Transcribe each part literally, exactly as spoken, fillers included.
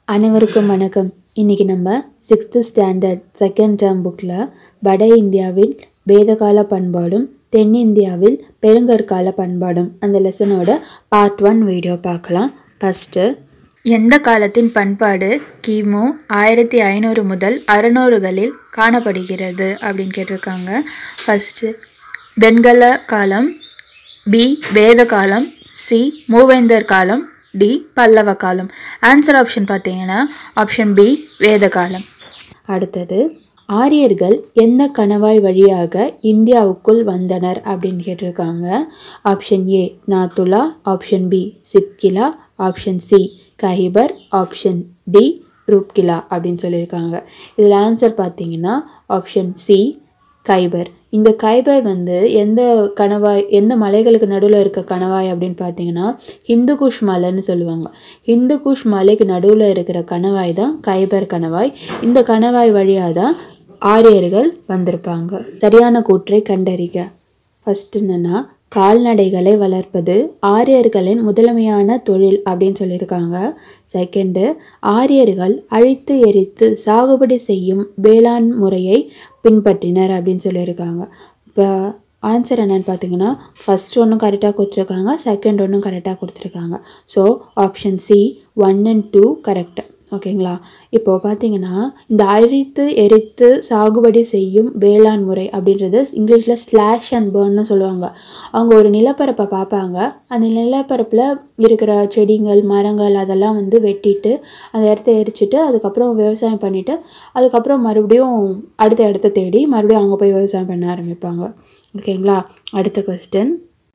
அனைவருக்கும் வணக்கம். இன்றைக்கி நம்ம சிக்ஸ்த்து ஸ்டாண்டர்ட் செகண்ட் டேர்ம் புக்கில் வட இந்தியாவில் வேதகால பண்பாடும் தென்னிந்தியாவில் பெருங்கற்கால பண்பாடும் அந்த லெசனோட பார்ட் ஒன் வீடியோ பார்க்கலாம். ஃபஸ்ட்டு, எந்த காலத்தின் பண்பாடு கிமு ஆயிரத்தி ஐநூறு முதல் அறுநூறுகளில் காணப்படுகிறது அப்படின்னு கேட்டிருக்காங்க. ஃபஸ்ட்டு வெண்கல காலம், பி வேத காலம், சி மூவேந்தர் காலம், டி பல்லவ காலம். ஆன்சர் ஆப்ஷன் பார்த்தீங்கன்னா ஆப்ஷன் பி வேத காலம். அடுத்தது, ஆரியர்கள் எந்த கணவாய் வழியாக இந்தியாவுக்குள் வந்தனர் அப்படின்னு கேட்டிருக்காங்க. Option A Nathu La, option B Shipki La, option C Khyber, option D Rupki La அப்படின்னு சொல்லியிருக்காங்க. இதில் ஆன்சர் பார்த்தீங்கன்னா ஆப்ஷன் சி கைபர். இந்த கைபர் வந்து எந்த கணவாய் எந்த மலைகளுக்கு நடுவில் இருக்க கணவாய் அப்படின்னு பார்த்தீங்கன்னா ஹிந்துகுஷ் மலைன்னு சொல்லுவாங்க. ஹிந்துகுஷ் மலைக்கு நடுவில் இருக்கிற கணவாய் தான் கைபர் கணவாய். இந்த கணவாய் வழியாக தான் ஆரியர்கள் வந்திருப்பாங்க. சரியான கூற்றை கண்டறிக. ஃபர்ஸ்ட் என்னன்னா, கால்நடைகளை வளர்ப்பது ஆரியர்களின் முதன்மையான தொழில் அப்படின்னு சொல்லியிருக்காங்க. செகண்டு, ஆரியர்கள் அழித்து எரித்து சாகுபடி செய்யும் வேளாண் முறையை பின்பற்றினர் அப்படின்னு சொல்லியிருக்காங்க. இப்போ ஆன்சர் என்னன்னு பார்த்தீங்கன்னா ஃபர்ஸ்ட் ஒன்றும் கரெக்டாக கொடுத்துருக்காங்க, செகண்ட் ஒன்றும் கரெக்டாக கொடுத்துருக்காங்க. So option C one and two correct. ஓகேங்களா? இப்போது பார்த்தீங்கன்னா இந்த அழித்து எரித்து சாகுபடி செய்யும் வேளாண் முறை அப்படின்றது இங்கிலீஷில் ஸ்லாஷ் அண்ட் பர்ன்னு சொல்லுவாங்க. அவங்க ஒரு நிலப்பரப்பை பார்ப்பாங்க, அந்த நிலப்பரப்பில் இருக்கிற செடிகள் மரங்கள் அதெல்லாம் வந்து வெட்டிட்டு அந்த இடத்த எரிச்சிட்டு அதுக்கப்புறம் விவசாயம் பண்ணிவிட்டு அதுக்கப்புறம் மறுபடியும் அடுத்த இடத்த தேடி மறுபடியும் அவங்க போய் விவசாயம் பண்ண ஆரம்பிப்பாங்க. ஓகேங்களா? அடுத்த கொஸ்டின்,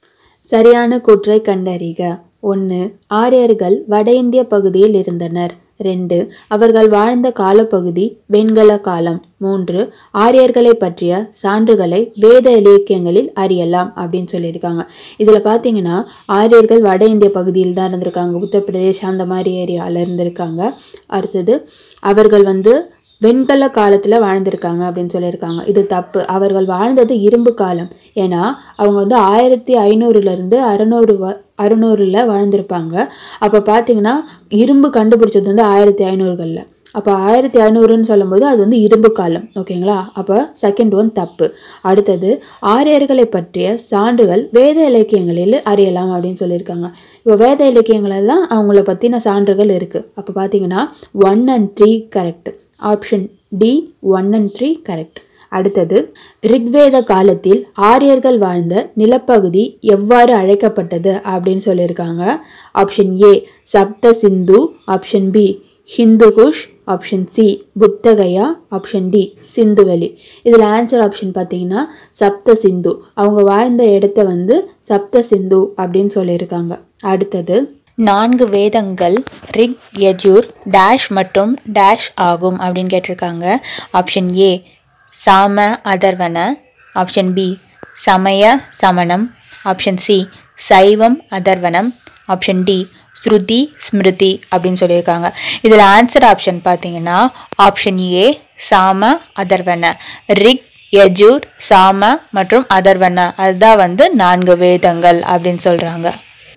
சரியான கூற்றை கண்டறிக. ஒன்று, ஆரியர்கள் வட இந்திய பகுதியில் இருந்தனர். ரெண்டு, அவர்கள் வாழ்ந்த காலப்பகுதி வெண்கல காலம். மூன்று, ஆரியர்களை பற்றிய சான்றுகளை வேத இலக்கியங்களில் அறியலாம் அப்படின்னு சொல்லியிருக்காங்க. இதில் பார்த்தீங்கன்னா ஆரியர்கள் வட இந்திய பகுதியில் தான் இருந்திருக்காங்க, உத்தரப்பிரதேஷ் அந்த மாதிரி ஏரியாவில் இருந்திருக்காங்க. அடுத்தது, அவர்கள் வந்து வெண்கல காலத்தில் வாழ்ந்திருக்காங்க அப்படின்னு சொல்லியிருக்காங்க. இது தப்பு. அவர்கள் வாழ்ந்தது இரும்பு காலம். ஏன்னா அவங்க வந்து ஆயிரத்தி ஐநூறுலேருந்து அறநூறு வ அறுநூறில் வாழ்ந்திருப்பாங்க. அப்போ பார்த்தீங்கன்னா இரும்பு கண்டுபிடிச்சது வந்து ஆயிரத்தி ஐநூறுகளில். அப்போ ஆயிரத்தி ஐநூறுன்னு சொல்லும்போது அது வந்து இரும்பு காலம். ஓகேங்களா? அப்போ செகண்ட் ஒன் தப்பு. அடுத்தது, ஆரியர்களை பற்றிய சான்றுகள் வேத இலக்கியங்களில் அறியலாம் அப்படின்னு சொல்லியிருக்காங்க. இப்போ வேத இலக்கியங்களெல்லாம் அவங்கள பற்றின சான்றுகள் இருக்குது. அப்போ பார்த்தீங்கன்னா one and three correct. Option D one and three correct. அடுத்தது, ரிக்வேத காலத்தில் ஆரியர்கள் வாழ்ந்த நிலப்பகுதி எவ்வாறு அழைக்கப்பட்டது அப்படின்னு சொல்லியிருக்காங்க. Option A Sapta Sindhu, option B Hindu Kush, option C Bodh Gaya, option D சிந்துவெளி. இதில் ஆன்சர் ஆப்ஷன் பார்த்தீங்கன்னா சப்த சிந்து. அவங்க வாழ்ந்த இடத்த வந்து சப்த சிந்து அப்படின்னு சொல்லியிருக்காங்க. அடுத்தது, நான்கு வேதங்கள் ரிக், யஜூர், டேஷ் மற்றும் டேஷ் ஆகும் அப்படின்னு கேட்டிருக்காங்க. Option A Sama Atharva, option B சமய சமணம், ஆப்ஷன் சி சைவம் அதர்வனம், ஆப்ஷன் டி ஸ்ருதி ஸ்மிருதி அப்படின்னு சொல்லியிருக்காங்க. இதில் ஆன்சர் ஆப்ஷன் பார்த்தீங்கன்னா ஆப்ஷன் ஏ சாம அதர்வன. ரிக், யஜூர், சாம மற்றும் அதர்வன அதுதான் வந்து நான்கு வேதங்கள் அப்படின்னு சொல்கிறாங்க.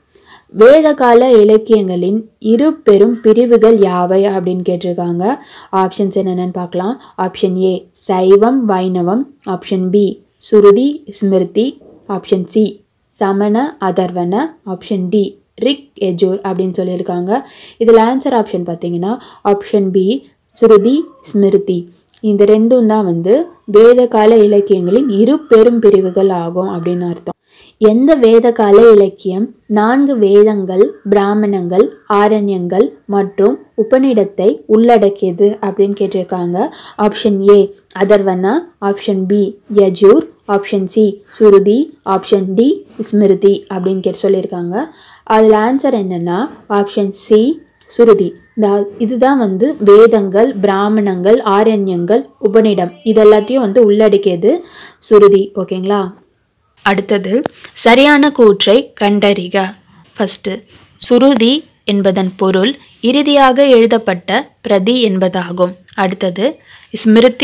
வேதகால இலக்கியங்களின் இரு பெரும் பிரிவுகள் யாவை அப்படின்னு கேட்டிருக்காங்க. ஆப்ஷன்ஸ் என்னென்னு பார்க்கலாம். ஆப்ஷன் ஏ சைவம் வைணவம், ஆப்ஷன் பி சுருதி ஸ்மிருதி, ஆப்ஷன் சி சமண அதர்வன, ஆப்ஷன் டி ரிக் யஜூர் அப்படின்னு சொல்லியிருக்காங்க. இதில் ஆன்சர் ஆப்ஷன் பார்த்தீங்கன்னா ஆப்ஷன் பி சுருதி ஸ்மிருதி. இந்த ரெண்டும் தான் வந்து வேதகால இலக்கியங்களின் இரு பெரும் பிரிவுகள் ஆகும் அப்படின்னு அர்த்தம். எந்த வேதகால இலக்கியம் நான்கு வேதங்கள், பிராமணங்கள், ஆரண்யங்கள் மற்றும் உபநிடத்தை உள்ளடக்கியது அப்படின்னு கேட்டிருக்காங்க. Option A Atharvana, option B Yajur, option C சுருதி, ஆப்ஷன் டி ஸ்மிருதி அப்படின்னு கேட்டு சொல்லியிருக்காங்க. அதில் ஆன்சர் என்னென்னா ஆப்ஷன் சி சுருதி. இதுதான் வந்து வேதங்கள், பிராமணங்கள், ஆரண்யங்கள், உபநிடம் இதெல்லாத்தையும் வந்து உள்ளடக்கியது சுருதி. ஓகேங்களா? அடுத்தது, சரியான கூற்றை கண்டறிக. ஃபஸ்ட்டு, சுருதி என்பதன் பொருள் இறுதியாக எழுதப்பட்ட பிரதி என்பதாகும். அடுத்தது, ஸ்மிருதி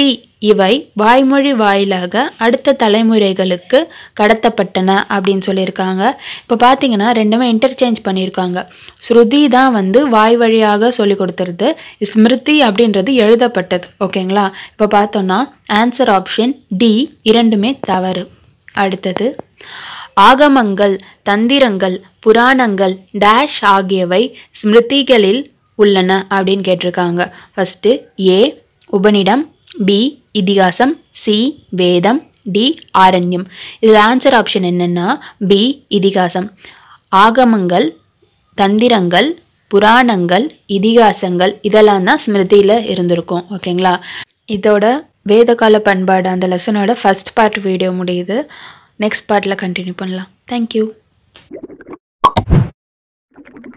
இவை வாய்மொழி வாயிலாக அடுத்த தலைமுறைகளுக்கு கடத்தப்பட்டன அப்படின்னு சொல்லியிருக்காங்க. இப்போ பார்த்தீங்கன்னா ரெண்டுமே இன்டர்சேஞ்ச் பண்ணியிருக்காங்க. ஸ்ருதி தான் வந்து வாய் வழியாக சொல்லி கொடுத்துருது, ஸ்மிருதி அப்படின்றது எழுதப்பட்டது. ஓகேங்களா? இப்போ பார்த்தோம்னா ஆன்சர் ஆப்ஷன் டி இரண்டுமே தவறு. அடுத்தது, ஆகமங்கள், தந்திரங்கள், புராணங்கள் டேஷ் ஆகியவை ஸ்மிருதிகளில் உள்ளன அப்படின்னு கேட்டிருக்காங்க. ஃபஸ்ட்டு ஏ உபநிடம், பி இதிகாசம், சி வேதம், டி ஆரண்யம். இதில் ஆன்சர் ஆப்ஷன் என்னென்னா பி இதிகாசம். ஆகமங்கள், தந்திரங்கள், புராணங்கள், இதிகாசங்கள் இதெல்லாம் தான் ஸ்மிருதியில் இருந்திருக்கும். ஓகேங்களா? இதோட வேதகால பண்பாடு அந்த லெசனோட ஃபஸ்ட் பார்ட் வீடியோ முடியுது. நெக்ஸ்ட் பார்ட்டில் கண்டினியூ பண்ணலாம். தேங்க்யூ.